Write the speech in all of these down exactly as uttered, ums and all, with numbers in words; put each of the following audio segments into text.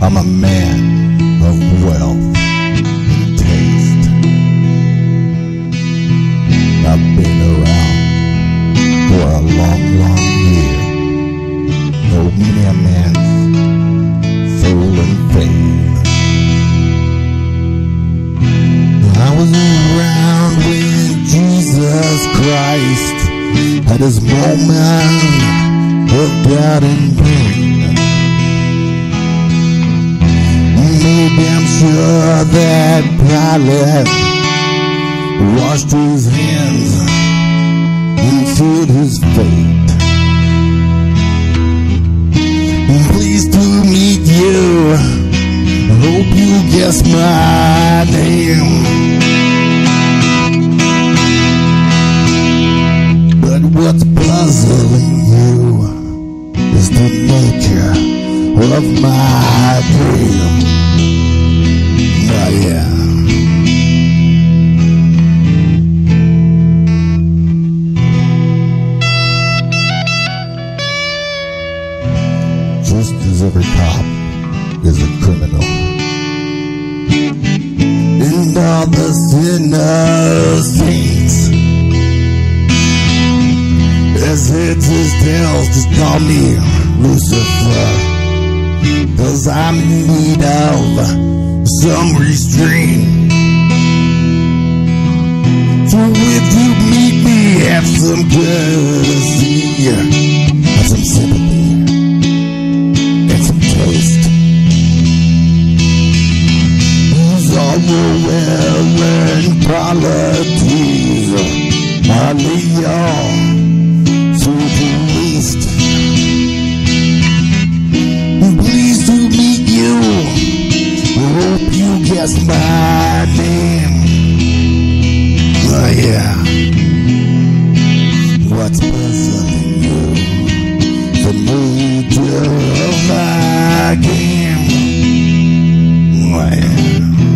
I'm a man of wealth and taste. I've been around for a long, long year. Know many a man's soul and faith. I was around when Jesus Christ had his moment of doubt and pain. Maybe I'm sure that Pilate washed his hands and sealed his fate. Pleased to meet you. Hope you guess my name. But what's puzzling you is the nature of my dream. Oh yeah. Just as every cop is a criminal, and all the sinners saints, as heads as tails, just call me Lucifer, 'cause I'm in need of some restraint. So if you meet me, have some courtesy, have some sympathy, and some taste. These are your well-learned qualities. I lay y'all to the least. Pleased to meet you. Hope you guess my name. Oh yeah. What's puzzling you? The nature of my game. Oh yeah.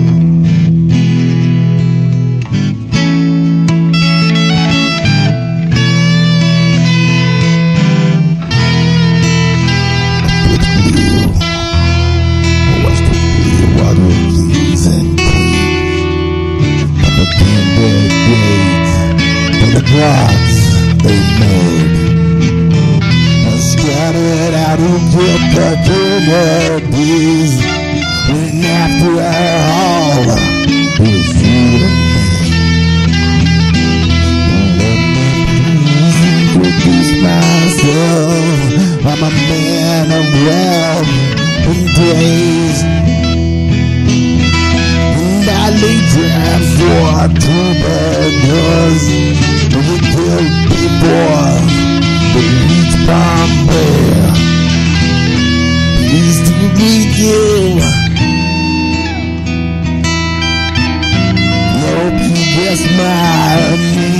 Gods they made, and scattered out who killed the Kennedys, when after all it was you and me. Let me introduce myself. I'm a man of wealth and days, and I lay traps for troubadours. We killed before the reach Bombay. Pleased to meet you. Hope you guess my name.